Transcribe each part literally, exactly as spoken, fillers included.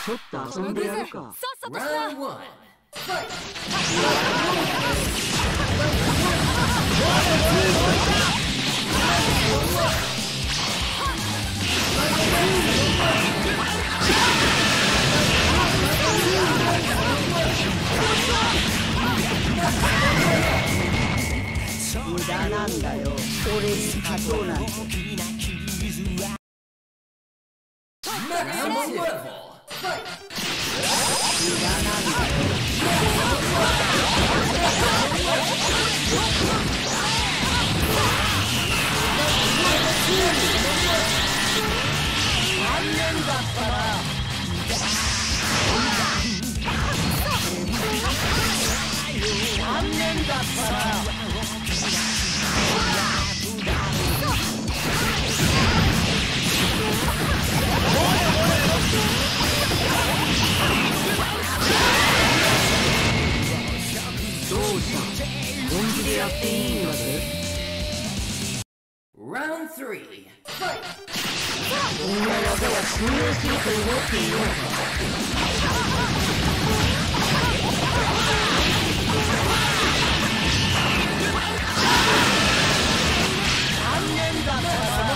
ちょっと遊んでやるか。 さっさとしな。 無駄なんだよ、俺に勝とうなんて。無駄なんだよ。残念だったな。残念だったな。どうした？本気でやっていいんだぜ。 Round three. こんな技は通用すると思っていようか。残念だったな。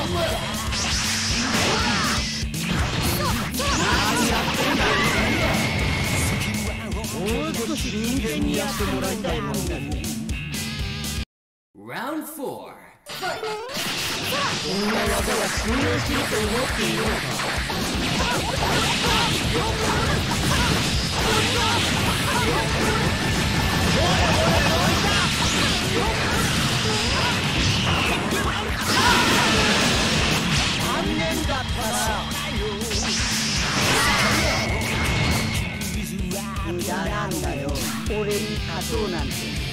何やってんだ。もう少し真剣にやってもらいたいもんだね。 Round four. こんな技は通用すると思っていようか。残念だったな。無駄なんだよ、俺に勝とうなんて。